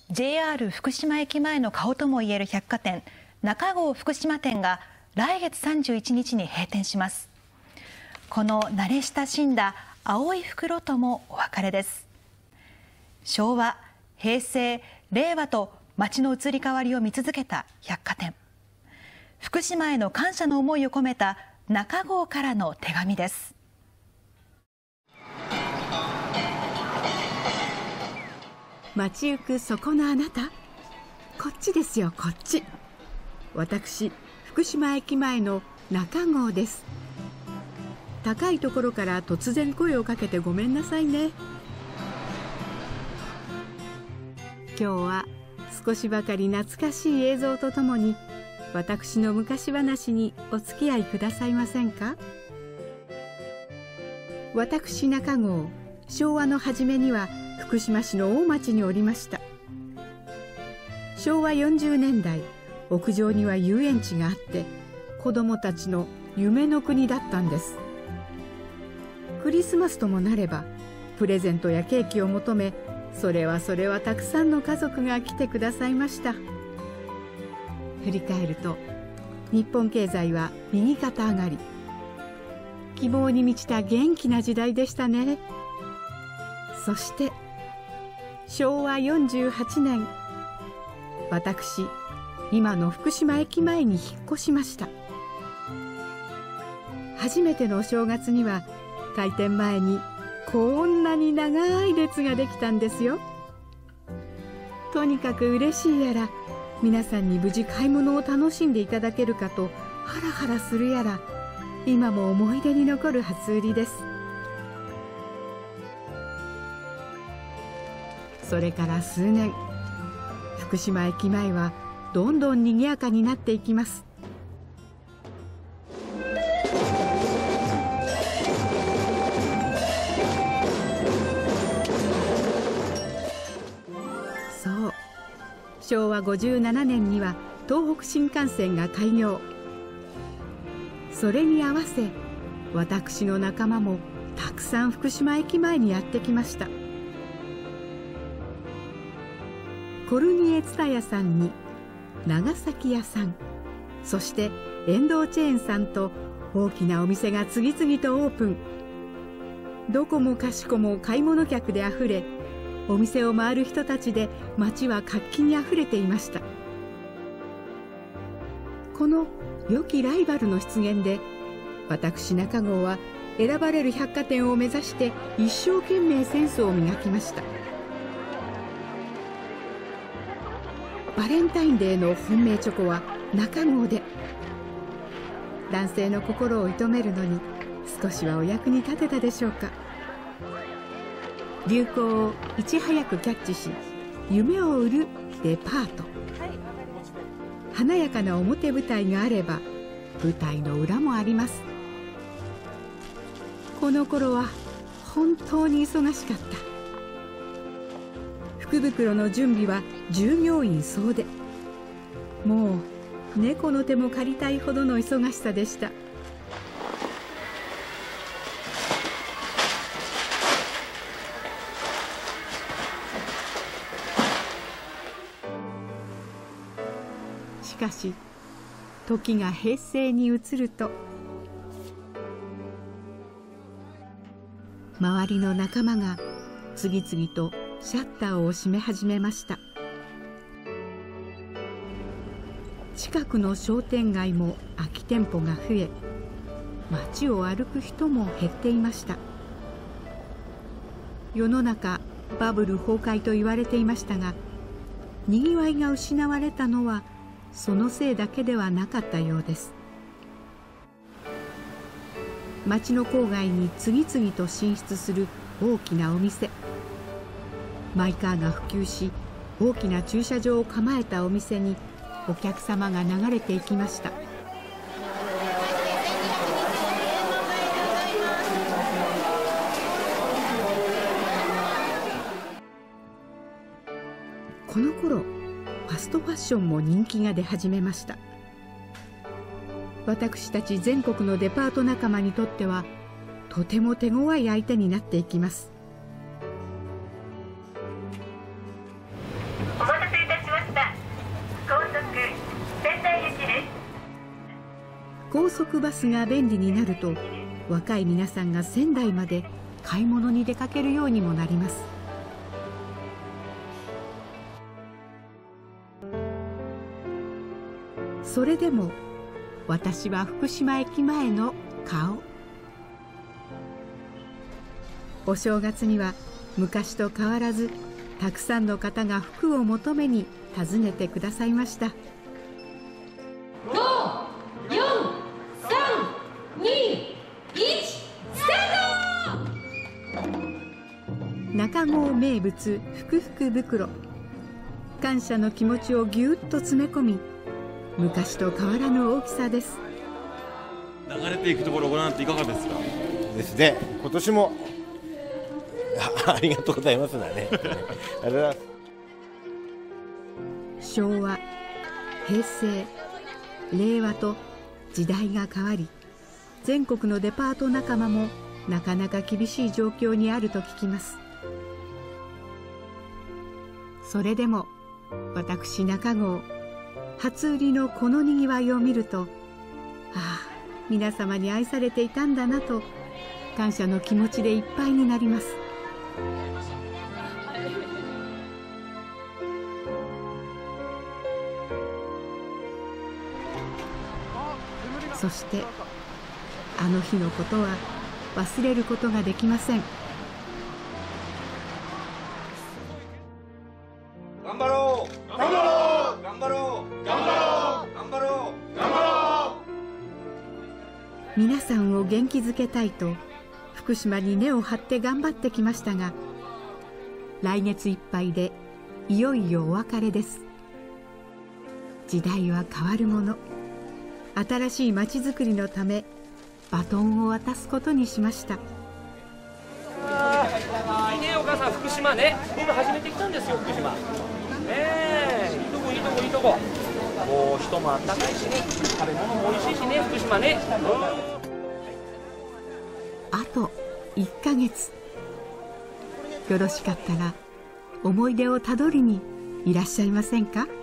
JR 福島駅前の顔ともいえる百貨店、中郷福島店が来月31日に閉店します。この慣れ親しんだ青い袋ともお別れです。昭和、平成、令和と街の移り変わりを見続けた百貨店。福島への感謝の思いを込めた中郷からの手紙です。 街行くそこのあなた、こっちですよ、こっち。私、福島駅前の中郷です。高いところから突然声をかけてごめんなさいね。今日は少しばかり懐かしい映像とともに、私の昔話にお付き合いくださいませんか。私中郷、昭和の初めには福島市の大町におりました。昭和40年代、屋上には遊園地があって、子どもたちの夢の国だったんです。クリスマスともなればプレゼントやケーキを求め、それはたくさんの家族が来てくださいました。振り返ると日本経済は右肩上がり、希望に満ちた元気な時代でしたね。そして昭和48年、私、今の福島駅前に引っ越しました。初めてのお正月には開店前にこんなに長い列ができたんですよ。とにかく嬉しいやら、皆さんに無事買い物を楽しんでいただけるかとハラハラするやら、今も思い出に残る初売りです。それから数年、福島駅前はどんどん賑やかになっていきます。そう、昭和57年には東北新幹線が開業。それに合わせ、私の仲間もたくさん福島駅前にやってきました。コルニエ蔦屋さんに長崎屋さん、そして遠藤チェーンさんと大きなお店が次々とオープン。どこもかしこも買い物客であふれ、お店を回る人たちで街は活気にあふれていました。この良きライバルの出現で、私中郷は選ばれる百貨店を目指して一生懸命センスを磨きました。バレンタインデーの本命チョコは中郷で。男性の心を射止めるのに少しはお役に立てたでしょうか。流行をいち早くキャッチし、夢を売るデパート。華やかな表舞台があれば舞台の裏もあります。この頃は本当に忙しかった。福袋の準備は従業員総出。もう猫の手も借りたいほどの忙しさでした。しかし時が平成に移ると、周りの仲間が次々とシャッターを閉め始めました。近くの商店街も空き店舗が増え、街を歩く人も減っていました。世の中バブル崩壊と言われていましたが、にぎわいが失われたのはそのせいだけではなかったようです。街の郊外に次々と進出する大きなお店。マイカーが普及し、大きな駐車場を構えたお店にお客様が流れていきました。この頃、ファストファッションも人気が出始めました。私たち全国のデパート仲間にとってはとても手強い相手になっていきます。 お待高速バスが便利になると、若い皆さんが仙台まで買い物に出かけるようにもなります。それでも私は福島駅前の顔。お正月には昔と変わらずたくさんの方が服を求めに訪ねてくださいました。 5、4、3、2、1、スタート！ 中郷名物ふくふく袋。感謝の気持ちをぎゅっと詰め込み、昔と変わらぬ大きさです。 流れていくところをご覧になっていかがですか？ ですね、今年もありがとうございますだね。ありがとうございます。 昭和、平成、令和と時代が変わり、全国のデパート仲間もなかなか厳しい状況にあると聞きます。それでも私中郷、初売りのこのにぎわいを見ると、ああ、皆様に愛されていたんだなと感謝の気持ちでいっぱいになります。そしてあの日のことは忘れることができません。 頑張ろう、頑張ろう、頑張ろう、頑張ろう、頑張ろう、頑張ろう。皆さんを元気づけたいと福島に根を張って頑張ってきましたが、来月いっぱいでいよいよお別れです。時代は変わるもの。新しいまちづくりのためバトンを渡すことにしました。 いいね、お母さん、福島ね、僕初めて来たんですよ、福島。いいとこいいとこいいとこ。もう人もあったかいしね、食べ物も美味しいしね、福島ね。 あと1ヶ月、よろしかったら思い出をたどりにいらっしゃいませんか？